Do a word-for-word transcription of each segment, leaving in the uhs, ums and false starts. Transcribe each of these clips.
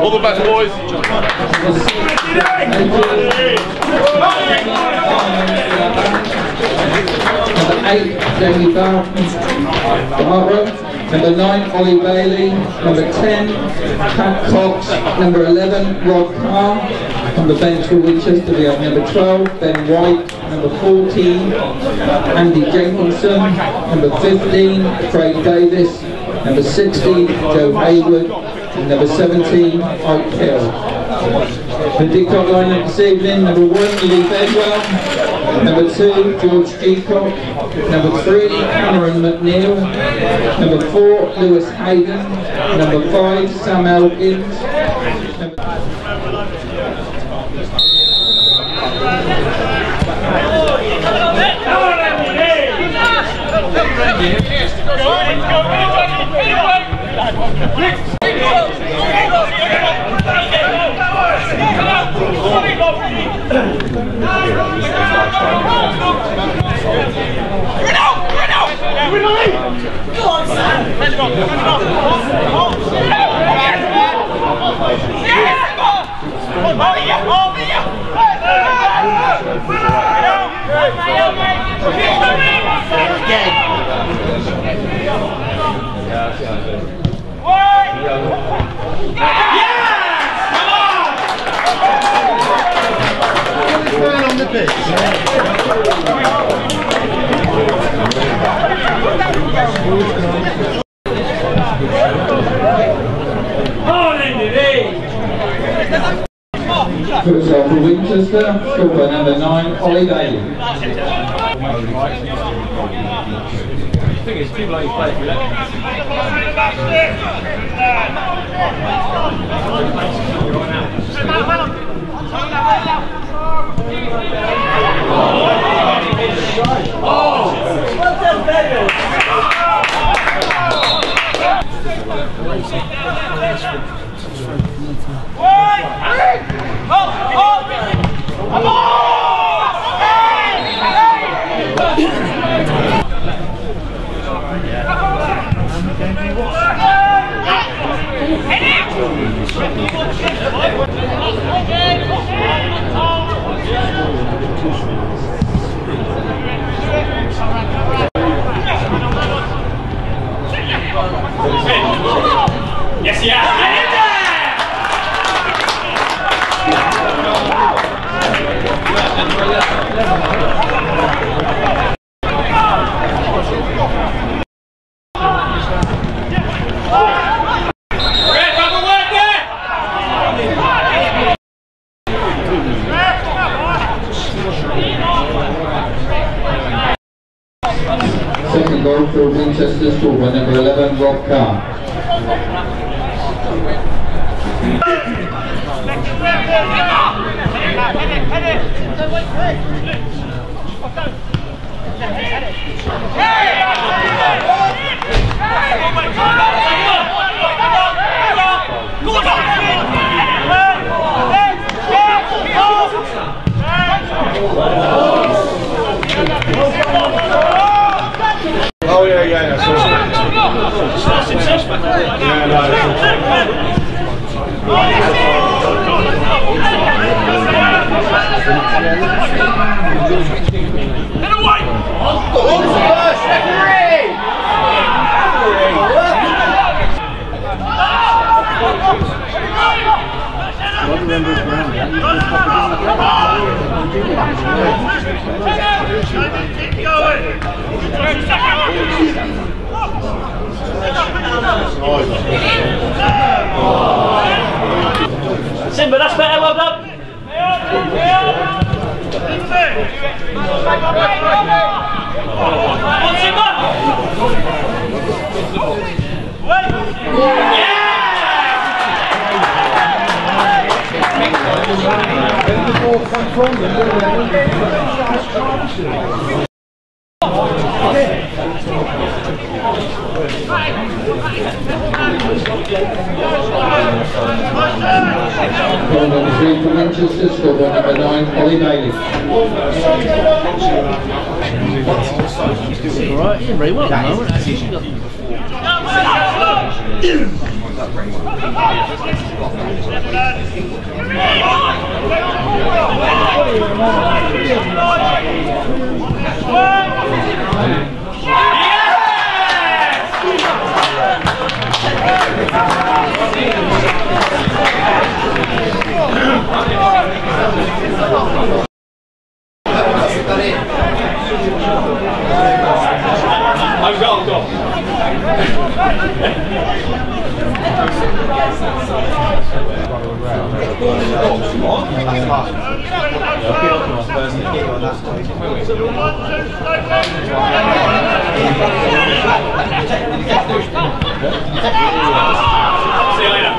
All the best, boys. Number eight, Jamie Barrow. Number nine, Ollie Bailey. Number ten, Pat Cox. Number eleven, Rod Carr. On the bench for Winchester we have number twelve, Ben White. Number fourteen, Andy Jenkinson. Number fifteen, Craig Davis. Number sixteen, Joe Haywood. And number seventeen, Ike Hill. The Didcot lineup this evening: number one, Lee Bedwell. Number two, George Geacock. Number three, Cameron McNeil. Number four, Lewis Hayden. Number five, Sam Elkins. First off for Winchester, scored by number nine, Ollie Bailey. I think it's too late to play for that. Yes, yeah. Second goal for Winchester, scored by number eleven, Rob Carr. Oh yeah, yeah, yeah. So Simba, that's better, well done. On Simba! Goal number three for Winchester, scored by number nine, Ollie Bailey. Alright, you're very well. I've got, I've got. See you later.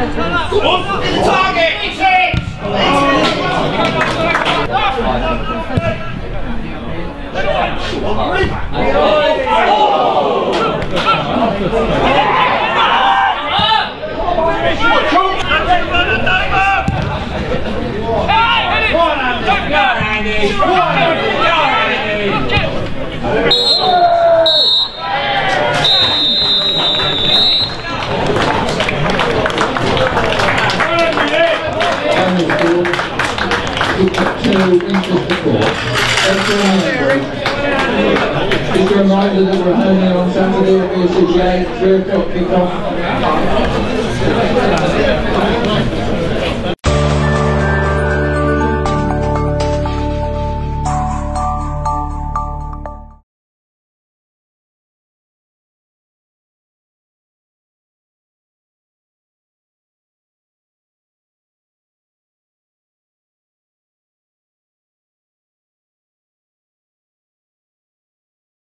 Target! It's Just a reminder that we're home on Saturday, it'll be a three o'clock kickoff.